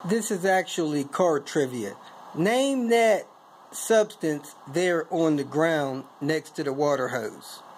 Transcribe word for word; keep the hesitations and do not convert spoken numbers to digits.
This is actually card trivia. Name that substance there on the ground next to the water hose.